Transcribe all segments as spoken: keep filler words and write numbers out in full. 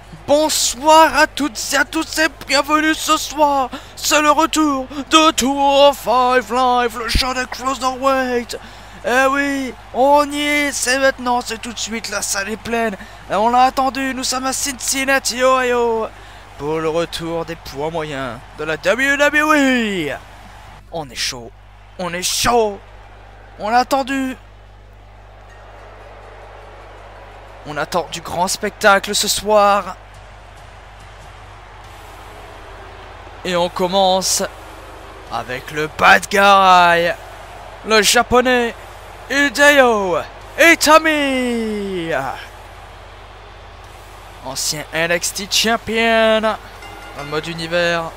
Bonsoir à toutes et à tous et bienvenue ce soir. C'est le retour de Tour Five Live, le show de Cruiserweight. Eh oui, on y est, c'est maintenant, c'est tout de suite, la salle est pleine. Et on l'a attendu, nous sommes à Cincinnati, Ohio, pour le retour des poids moyens de la W W E. On est chaud, on est chaud, on l'a attendu. On attend du grand spectacle ce soir. Et on commence avec le bad guy, le japonais Hideo Itami, ancien N X T champion dans le mode univers.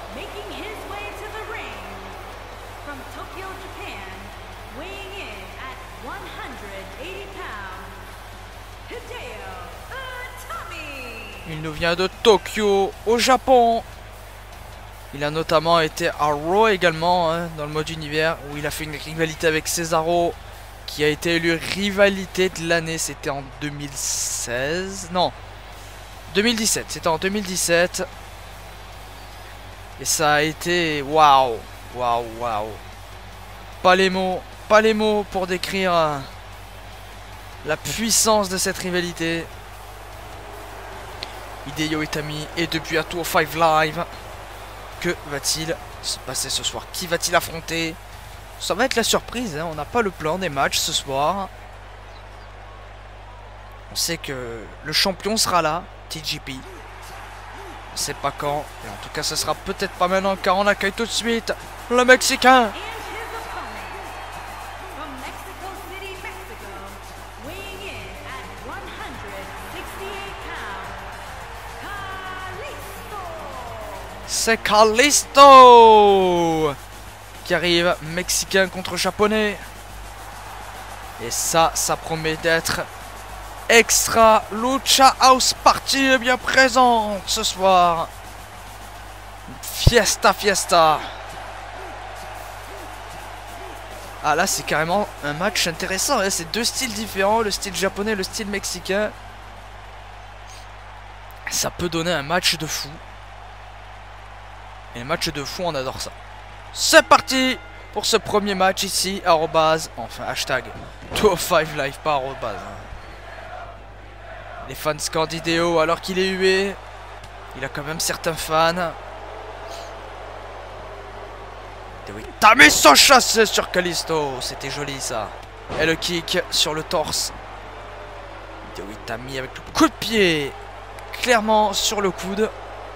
Il nous vient de Tokyo, au Japon. Il a notamment été à Raw également, hein, dans le mode univers, où il a fait une rivalité avec Cesaro, qui a été élu rivalité de l'année. C'était en deux mille seize, non, deux mille dix-sept. C'était en deux mille dix-sept. Et ça a été waouh, waouh, waouh. Pas les mots, pas les mots pour décrire euh, la puissance de cette rivalité. Hideo Itami est depuis à Tour Five Live. Que va-t-il se passer ce soir? Qui va-t-il affronter? Ça va être la surprise, hein. On n'a pas le plan des matchs ce soir. On sait que le champion sera là, T J P. On sait pas quand, et en tout cas ce sera peut-être pas maintenant, car on accueille tout de suite le Mexicain. C'est Kalisto qui arrive, mexicain contre japonais. Et ça, ça promet d'être extra. Lucha House Party est bien présente ce soir. Fiesta, fiesta. Ah là, c'est carrément un match intéressant, hein. C'est deux styles différents, le style japonais et le style mexicain. Ça peut donner un match de fou. Et match de fou, on adore ça. C'est parti pour ce premier match ici, arrobase, enfin hashtag Tour Five Live, pas arrobase. Les fans scandent Hideo alors qu'il est hué. Il a quand même certains fans. T'as mis son chassé sur Kalisto, c'était joli ça. Et le kick sur le torse. Hideo Itami avec le coup de pied clairement sur le coude.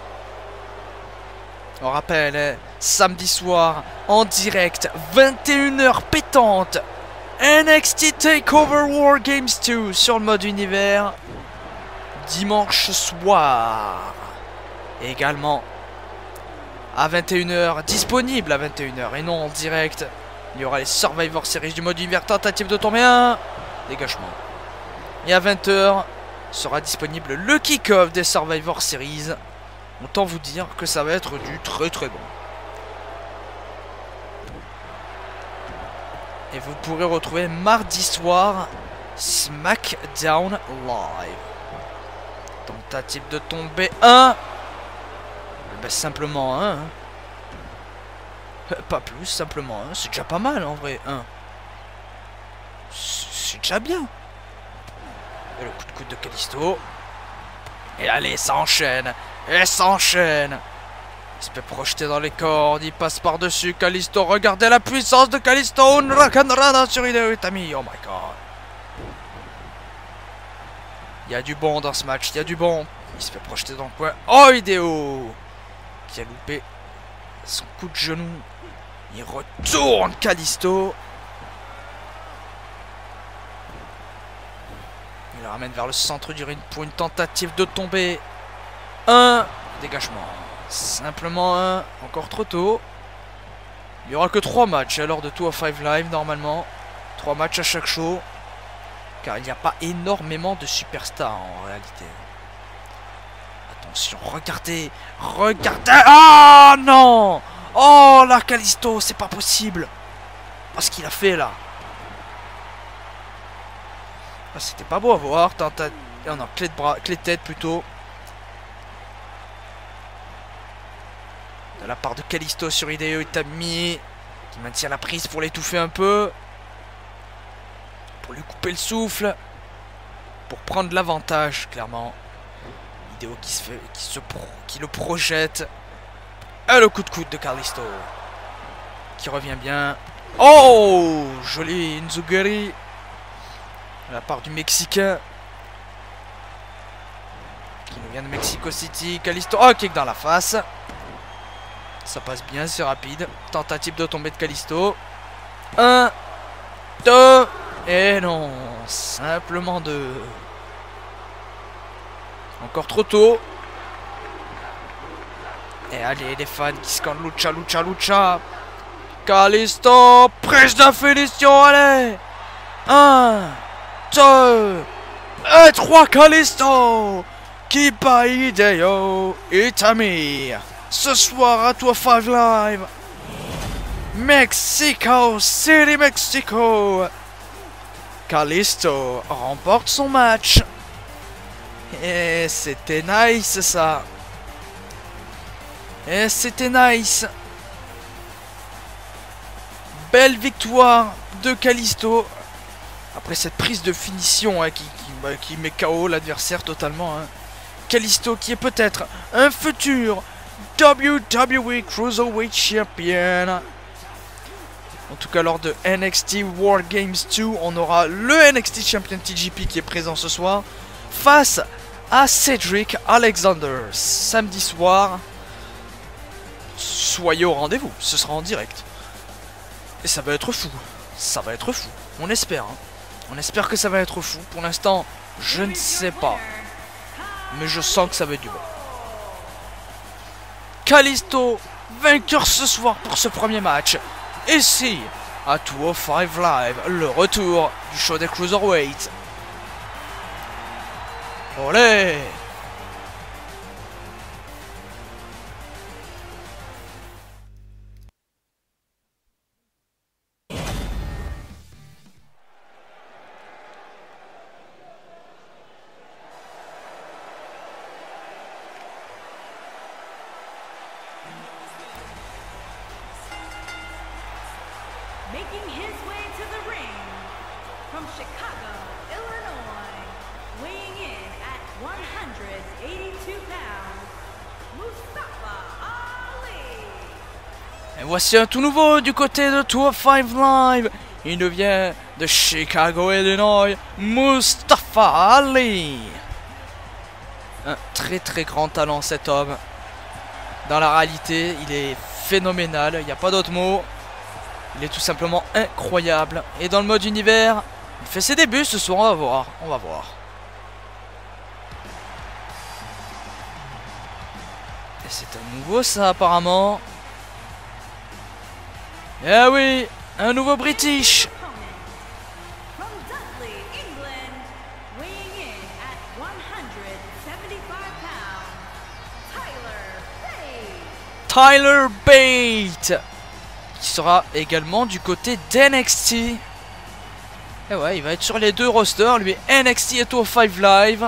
On rappelle, hein, samedi soir, en direct, vingt et une heures pétante, N X T TakeOver War Games deux sur le mode univers, dimanche soir. Et également, à vingt et une heures, disponible à vingt et une heures, et non en direct, il y aura les Survivor Series du mode univers, tentative de tomber un, dégagement. Et à vingt heures, sera disponible le kick-off des Survivor Series. Autant vous dire que ça va être du très très bon. Et vous pourrez retrouver mardi soir SmackDown Live. Tentative de tomber un. Ben, simplement un. Hein. Pas plus, simplement un. C'est déjà pas mal en vrai, un. C'est déjà bien. Et le coup de coude de Kalisto. Et allez, ça enchaîne. Et s'enchaîne. Il se peut projeter dans les cordes. Il passe par-dessus Kalisto. Regardez la puissance de Kalisto. Une Rakanrana sur Hideo Itami. Oh my god. Il y a du bon dans ce match. Il y a du bon. Il se fait projeter dans le coin. Oh, Hideo qui a loupé son coup de genou. Il retourne Kalisto. Il le ramène vers le centre du ring pour une tentative de tomber. Un dégagement. Simplement un. Encore trop tôt. Il n'y aura que trois matchs lors de Tour Five Live normalement. Trois matchs à chaque show. Car il n'y a pas énormément de superstars en réalité. Attention, regardez. Regardez. Oh non. Oh là, Kalisto, c'est pas possible. Oh, ce qu'il a fait là. Ah, c'était pas beau à voir. Tenta... Oh non, clé de bras, clé de tête plutôt. de la part de Kalisto sur Hideo Itami, qui maintient la prise pour l'étouffer un peu, pour lui couper le souffle, pour prendre l'avantage, clairement. Hideo qui, se fait, qui, se pro, qui le projette. Et le coup de coude de Kalisto, qui revient bien. Oh, joli Nzuguri de la part du Mexicain, qui nous vient de Mexico City. Kalisto, oh, kick dans la face. Ça passe bien, c'est rapide. Tentative de tomber de Kalisto. Un, deux, et non, simplement deux. Encore trop tôt. Et allez, les fans qui scandent Lucha, Lucha, Lucha. Kalisto, prise de finition, allez. Un, deux, et trois, Kalisto qui bat Hideo Itami. Ce soir à Tour cinq Live, Mexico City, Mexico. Kalisto remporte son match. Et c'était nice ça. Et c'était nice. Belle victoire de Kalisto. Après cette prise de finition hein, qui, qui, bah, qui met K O l'adversaire totalement. Hein. Kalisto qui est peut-être un futur W W E Cruiserweight Champion. En tout cas lors de N X T War Games deux, on aura le N X T Champion T J P qui est présent ce soir face à Cedric Alexander. Samedi soir, soyez au rendez-vous, ce sera en direct. Et ça va être fou, ça va être fou, on espère. Hein. On espère que ça va être fou. Pour l'instant, je ne sais pas. Mais je sens que ça va être du bon. Kalisto, vainqueur ce soir pour ce premier match. Ici, à deux cent cinq Live, le retour du show des Cruiserweights. Olé! Making his way to the ring from Chicago, Illinois, weighing in at one hundred eighty-two pounds, Mustafa Ali. Et voici un tout nouveau du côté de deux cent cinq Live. Il nous vient de Chicago, Illinois, Mustafa Ali. Un très très grand talent cet homme. Dans la réalité, il est phénoménal, il n'y a pas d'autre mot. Il est tout simplement incroyable. Et dans le mode univers, il fait ses débuts ce soir, on va voir. On va voir. Et c'est un nouveau ça apparemment. Eh oui, un nouveau British. From Dudley, England, weighing in at one hundred seventy-five pounds, Tyler Bate. Tyler Bate, qui sera également du côté d'N X T. Et ouais, il va être sur les deux rosters, lui N X T et deux cent cinq Live.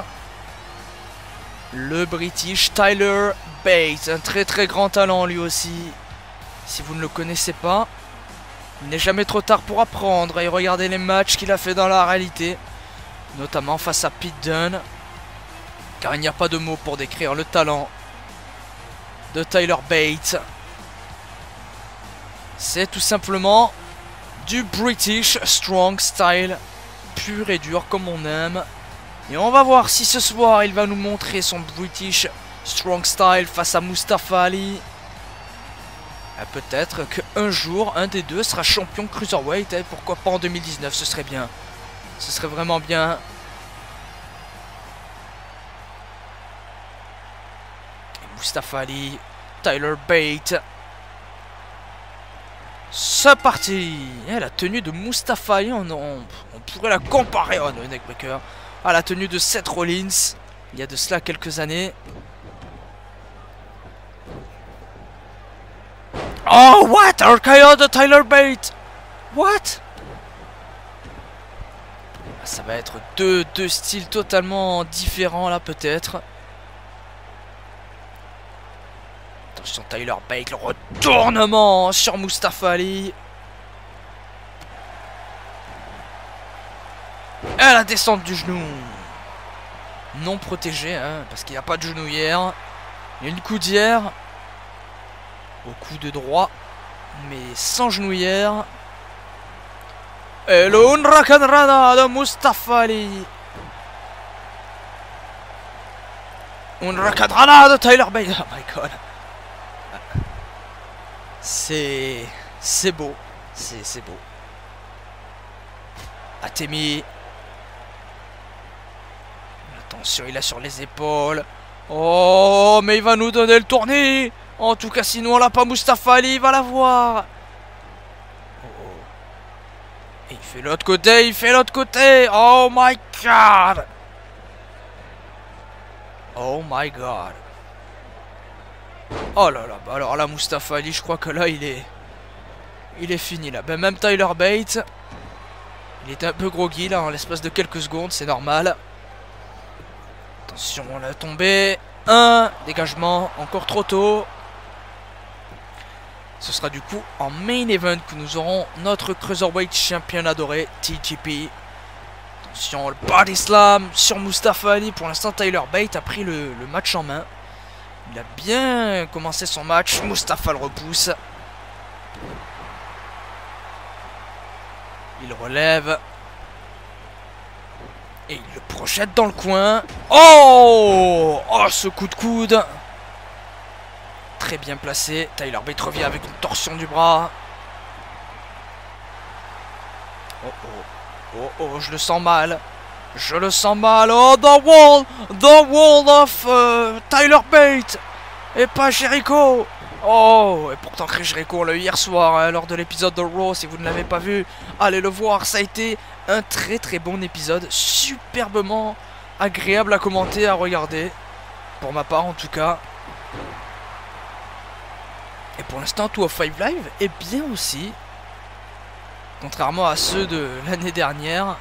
Le British Tyler Bate, un très très grand talent lui aussi. Si vous ne le connaissez pas, il n'est jamais trop tard pour apprendre et regarder les matchs qu'il a fait dans la réalité, notamment face à Pete Dunne, car il n'y a pas de mots pour décrire le talent de Tyler Bate. C'est tout simplement du British Strong Style, pur et dur comme on aime. Et on va voir si ce soir il va nous montrer son British Strong Style face à Mustafa Ali. Peut-être qu'un jour, un des deux sera champion Cruiserweight. Et pourquoi pas en deux mille dix-neuf, ce serait bien. Ce serait vraiment bien. Et Mustafa Ali, Tyler Bate. C'est parti. Et la tenue de Mustafa Ali, on, on, on pourrait la comparer, oh, no, neckbreaker, à la tenue de Seth Rollins il y a de cela quelques années. Oh, what? R K O de Tyler Bate. What? Ça va être deux, deux styles totalement différents là peut-être. Attention, Tyler Bate, le retournement sur Mustafa Ali. Et la descente du genou. Non protégé, hein, parce qu'il n'y a pas de genouillère. Il y a une coudière. Au coup de droit. Mais sans genouillère. Et le Huracanrana de Mustafa Ali. Huracanrana de Tyler Bate. Oh my god. C'est... C'est beau. C'est beau. Atemi. Attention, il a sur les épaules. Oh, mais il va nous donner le tournis. En tout cas, sinon on l'a pas, Mustafa Ali, il va l'avoir. Oh, oh. Et il fait l'autre côté, il fait l'autre côté. Oh my god. Oh my god. Oh là là, bah alors là, Mustafa Ali, je crois que là, il est... Il est fini là. Ben, même Tyler Bate, il était un peu groggy là, en l'espace de quelques secondes, c'est normal. Attention, on a tombé. Un dégagement, encore trop tôt. Ce sera du coup en main event que nous aurons notre Cruiserweight champion adoré, T J P. Attention, le body slam sur Mustafa Ali. Pour l'instant, Tyler Bate a pris le, le match en main. Il a bien commencé son match. Mustafa le repousse. Il relève. Et il le projette dans le coin. Oh! Oh, ce coup de coude. Très bien placé. Tyler Bate revient avec une torsion du bras. Oh oh. Oh oh, je le sens mal. Je le sens mal. Oh, the wall. The wall of uh, Tyler Bate. Et pas Jericho. Oh, et pourtant Chris Jericho, on l'a eu hier soir hein, lors de l'épisode de Raw. Si vous ne l'avez pas vu, allez le voir. Ça a été un très très bon épisode. Superbement agréable à commenter, à regarder. Pour ma part en tout cas. Et pour l'instant, two oh five Live est bien aussi. Contrairement à ceux de l'année dernière.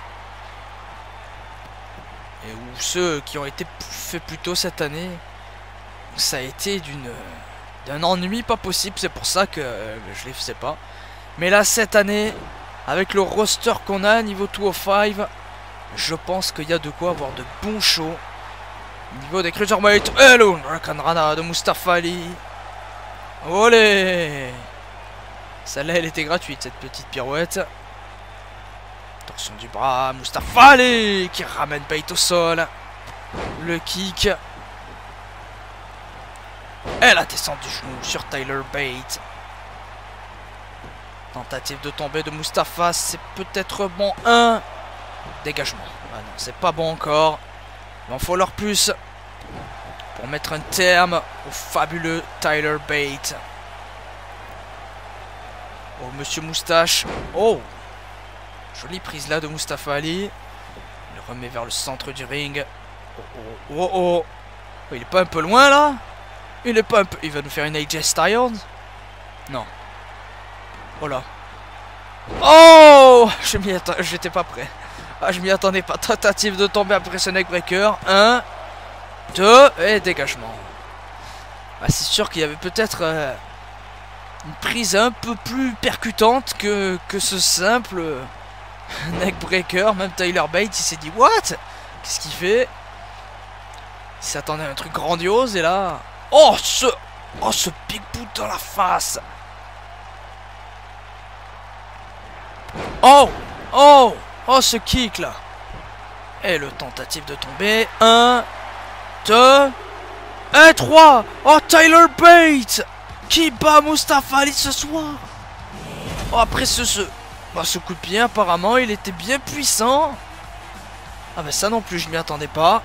Et ou ceux qui ont été faits plus tôt cette année. Ça a été d'une... d'un ennui pas possible, c'est pour ça que euh, je les faisais pas. Mais là, cette année, avec le roster qu'on a niveau two oh five, je pense qu'il y a de quoi avoir de bons shows. Niveau des Cruiserweight, hello, Huracanrana de Mustafa Ali. Olé! Celle-là, elle était gratuite, cette petite pirouette. Torsion du bras, Mustafa Ali qui ramène Bate au sol. Le kick. Et la descente du genou sur Tyler Bate. Tentative de tomber de Mustafa, c'est peut-être bon. Un dégagement. Ah non, c'est pas bon encore. Il en faut leur plus pour mettre un terme au fabuleux Tyler Bate. Oh, Monsieur Moustache. Oh, jolie prise là de Mustafa Ali. Il remet vers le centre du ring. Oh, oh, oh, oh. Oh, il est pas un peu loin là? Il est pas un peu... Il va nous faire une A J Styles? Non. Oh là. Oh! Je m'y attends... J'étais pas prêt. Ah, je m'y attendais pas. Tentative de tomber après ce neckbreaker. Un. Deux. Et dégagement. Ah, c'est sûr qu'il y avait peut-être... Euh, une prise un peu plus percutante que, que ce simple... Euh, neckbreaker. Même Tyler Bate, il s'est dit... What? Qu'est-ce qu'il fait? Il s'attendait à un truc grandiose et là... Oh ce... Oh ce big boot dans la face. Oh. Oh. Oh ce kick là. Et le tentative de tomber. Un. Deux. Et trois. Oh Tyler Bate qui bat Mustafa Ali ce soir. Oh après ce... Ce, bah, ce coup de pied apparemment il était bien puissant. Ah mais ça non plus je m'y attendais pas.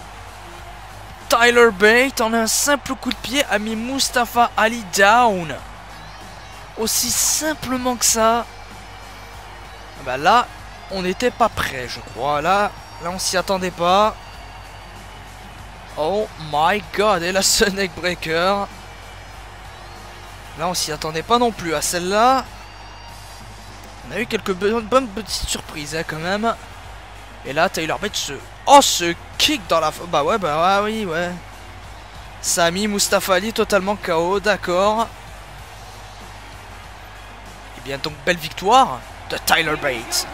Tyler Bate en un simple coup de pied a mis Mustafa Ali down. Aussi simplement que ça. Bah là, on n'était pas prêt, je crois. Là, là on s'y attendait pas. Oh my god, et la ce neckbreaker. Là, on s'y attendait pas non plus à celle-là. On a eu quelques bonnes, bonnes petites surprises hein, quand même. Et là, Tyler Bate se... Oh, ce kick dans la... Bah ouais, bah ouais, oui, ouais. Ça a mis Mustafa Ali totalement K O, d'accord. Et bien donc belle victoire de Tyler Bate.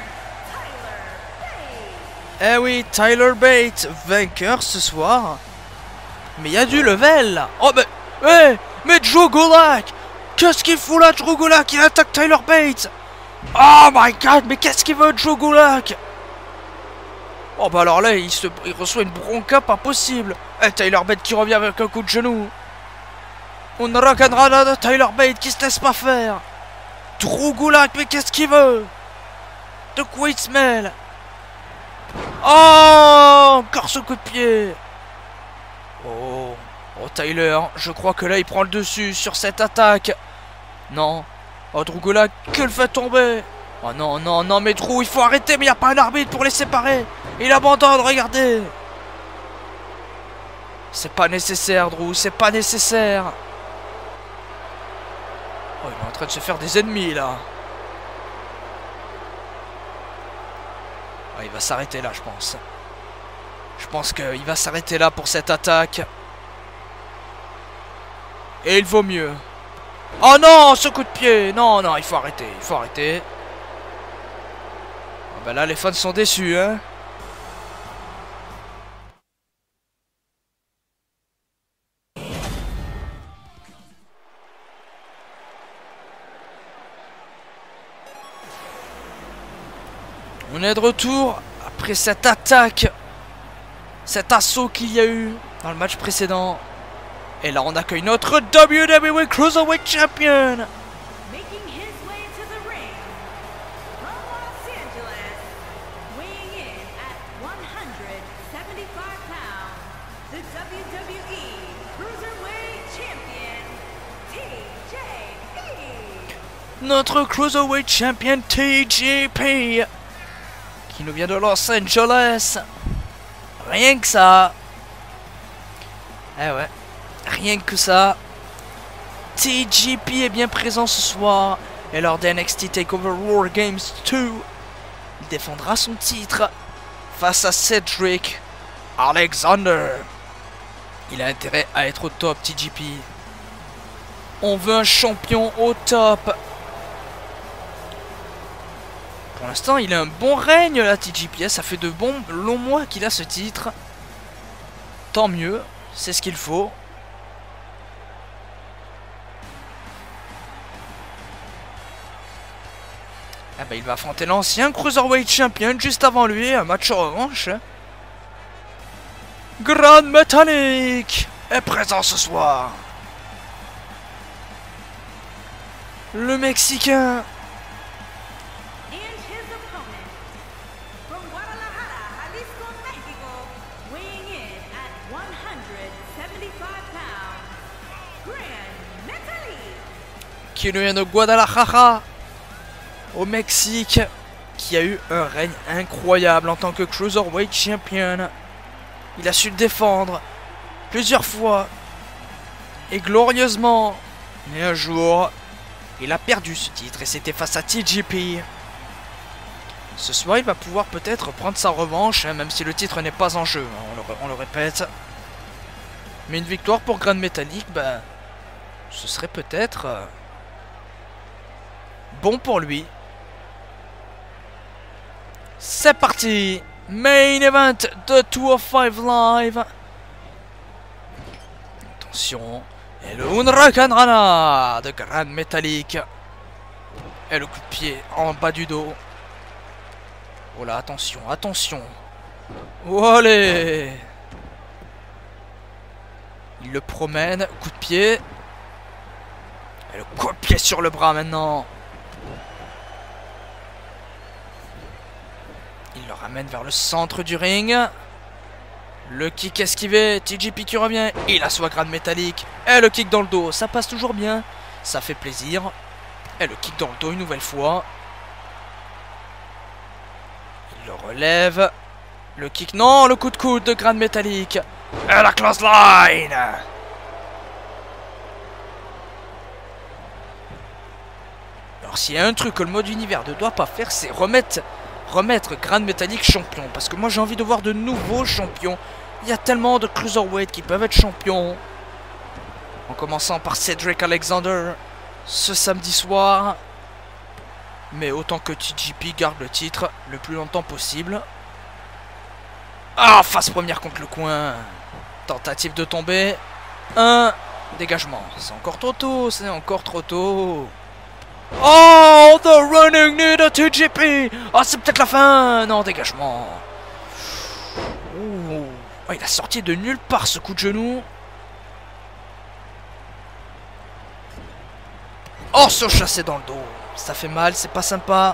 Eh oui, Tyler Bate, vainqueur ce soir. Mais il y a du level. Oh mais, hey, mais Drew Gulak, qu'est-ce qu'il fout là, Drew Gulak? Il attaque Tyler Bate. Oh my god, mais qu'est-ce qu'il veut, Drew Gulak? Oh bah alors là, il, se, il reçoit une bronca pas possible. Eh, Tyler Bate qui revient avec un coup de genou. On rock'n'roll de Tyler Bate qui se laisse pas faire. Drew Gulak, mais qu'est-ce qu'il veut? De quoi il se mêle? Oh, encore ce coup de pied. Oh, oh Tyler, je crois que là il prend le dessus sur cette attaque. Non. Oh, Drew Gulak, que le fait tomber. Oh non, non, non, mais Drew, il faut arrêter, mais il n'y a pas un arbitre pour les séparer. Il abandonne, regardez. C'est pas nécessaire, Drew, c'est pas nécessaire. Oh, il est en train de se faire des ennemis, là. Oh, il va s'arrêter là, je pense. Je pense qu'il va s'arrêter là pour cette attaque. Et il vaut mieux. Oh non, ce coup de pied. Non, non, il faut arrêter, il faut arrêter. Oh, bah là, les fans sont déçus, hein. On est de retour après cette attaque, cet assaut qu'il y a eu dans le match précédent. Et là on accueille notre W W E Cruiserweight Champion. Making his way to the ring from Los Angeles, weighing in at one hundred seventy-five pounds, the W W E Cruiserweight Champion, T J P. Notre Cruiserweight Champion T J P, qui nous vient de Los Angeles. Rien que ça. Eh ouais. Rien que ça. T J P est bien présent ce soir. Et lors d'N X T TakeOver War Games deux, il défendra son titre face à Cedric Alexander. Il a intérêt à être au top, T J P. On veut un champion au top. Pour l'instant, il a un bon règne, là, T J P. Ça fait de bons longs mois qu'il a ce titre. Tant mieux, c'est ce qu'il faut. Ah bah, il va affronter l'ancien Cruiserweight Champion juste avant lui, un match revanche. Gran Metalik est présent ce soir. Le Mexicain. Qui nous vient de Guadalajara, au Mexique, qui a eu un règne incroyable en tant que Cruiserweight Champion. Il a su le défendre plusieurs fois et glorieusement. Mais un jour, il a perdu ce titre et c'était face à T J P. Ce soir, il va pouvoir peut-être prendre sa revanche, hein, même si le titre n'est pas en jeu, hein, on, le, on le répète. Mais une victoire pour Gran Metalik, bah, ce serait peut-être euh, bon pour lui. C'est parti. Main event de deux cent cinq Live. Attention. Et le Hurricanrana de Gran Metalik. Et le coup de pied en bas du dos. Oh là, attention, attention. Oh, allez. Il le promène. Coup de pied. Et le coup de pied sur le bras maintenant. Il le ramène vers le centre du ring. Le kick esquivé. T J P qui revient. Il assoit Gran Metalik. Et le kick dans le dos. Ça passe toujours bien. Ça fait plaisir. Et le kick dans le dos une nouvelle fois. Il le relève. Le kick. Non, le coup de coude de Gran Metalik. Et la close line. Alors s'il y a un truc que le mode univers ne doit pas faire, c'est remettre, remettre Gran Metalik champion. Parce que moi j'ai envie de voir de nouveaux champions Il y a tellement de cruiserweight qui peuvent être champions. En commençant par Cedric Alexander ce samedi soir. Mais autant que T J P garde le titre le plus longtemps possible. Ah, face première contre le coin. Tentative de tomber. Un dégagement. C'est encore trop tôt, c'est encore trop tôt. Oh, the running knee de T J P. Oh, c'est peut-être la fin. Non, dégagement. Oh. Oh, il a sorti de nulle part ce coup de genou. Oh, se chasser dans le dos. Ça fait mal, c'est pas sympa.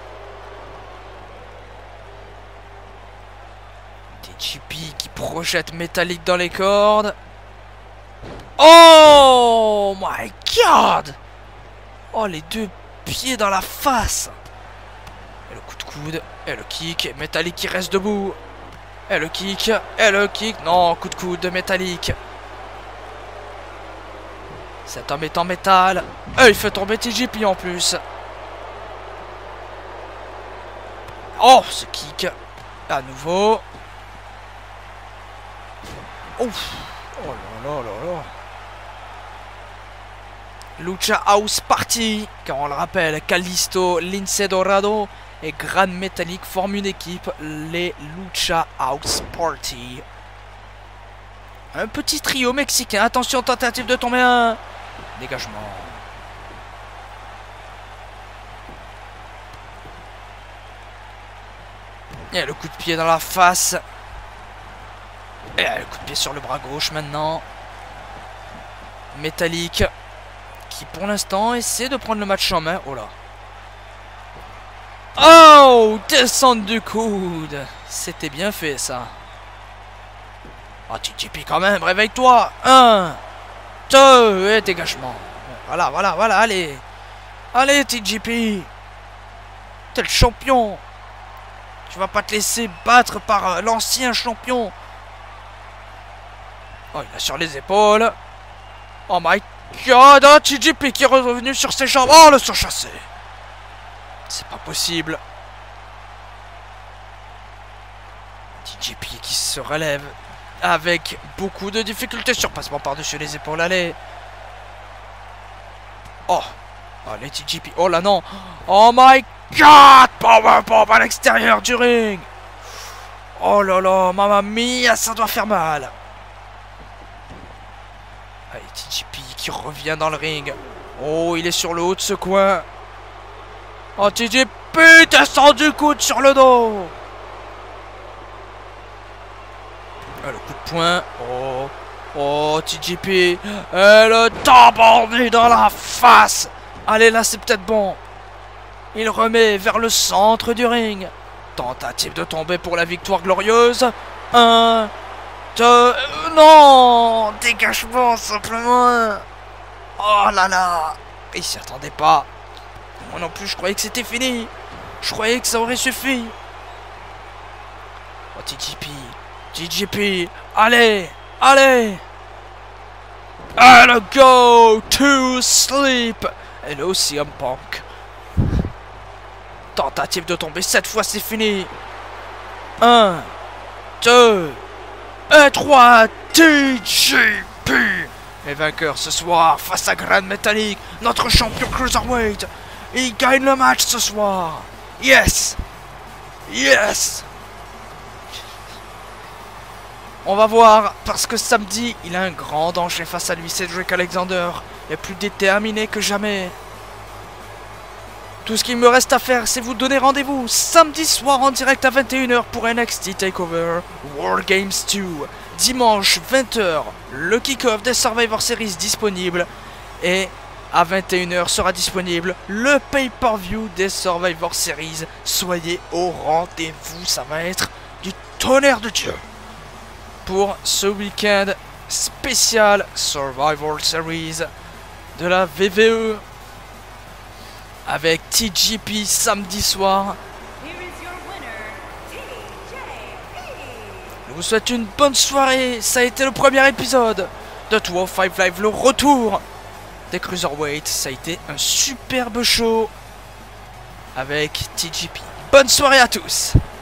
T J P qui projette métallique dans les cordes. Oh my god. Oh, les deux pieds dans la face. Et le coup de coude, et le kick, et métallique qui reste debout. Et le kick, et le kick. Non, coup de coude de métallique. Cet homme est en métal. Et il fait tomber T J P en plus. Oh, ce kick. À nouveau. Ouf. Oh là là là là. Lucha House Party. Car on le rappelle, Kalisto, Lince Dorado et Gran Metalik forment une équipe. Les Lucha House Party. Un petit trio mexicain. Attention, tentative de tomber un. Dégagement. Et le coup de pied dans la face. Et le coup de pied sur le bras gauche maintenant. Métallique. Qui pour l'instant essaie de prendre le match en main. Oh là. Oh, descente du coude. C'était bien fait ça. Oh, T J P quand même, réveille-toi. Un, deux, et dégagement. Voilà, voilà, voilà, allez. Allez, T J P. T'es le champion. Tu vas pas te laisser battre par euh, l'ancien champion. Oh, il a sur les épaules. Oh my god, oh, T J P qui est revenu sur ses jambes. Oh, le surchassé. C'est pas possible. T J P qui se relève avec beaucoup de difficultés. Surpassement par-dessus les épaules, allez. Oh, allez T J P. Oh là non. Oh my god, powerbomb à l'extérieur du ring. Oh là là, mamma mia, ça doit faire mal. Allez, T J P qui revient dans le ring. Oh, il est sur le haut de ce coin. Oh, T J P descend du coude sur le dos. Ah, le coup de poing. Oh, oh, T J P. Et le tambourné dans la face. Allez, là, c'est peut-être bon. Il remet vers le centre du ring. Tentative de tomber pour la victoire glorieuse. Un, deux, non, dégagement simplement. Oh là là. Il s'y attendait pas. Moi non plus, je croyais que c'était fini. Je croyais que ça aurait suffi. Oh, T J P. T J P. Allez, allez. And go to sleep. Hello, C M Punk. Tentative de tomber, cette fois c'est fini. Un, deux, et trois, T J P est vainqueur ce soir face à Gran Metalik, notre champion Cruiserweight. Il gagne le match ce soir. Yes. Yes. On va voir, parce que samedi, il a un grand danger face à lui. Cedric Alexander est plus déterminé que jamais. Tout ce qu'il me reste à faire, c'est vous donner rendez-vous samedi soir en direct à vingt et une heures pour N X T TakeOver War Games deux. Dimanche vingt heures, le kick-off des Survivor Series disponible. Et à vingt et une heures sera disponible le pay-per-view des Survivor Series. Soyez au rendez-vous, ça va être du tonnerre de Dieu. Pour ce week-end spécial Survivor Series de la V V E. Avec T J P samedi soir. Je vous souhaite une bonne soirée. Ça a été le premier épisode de deux oh cinq Live, le retour des Cruiserweights. Ça a été un superbe show avec T J P. Bonne soirée à tous.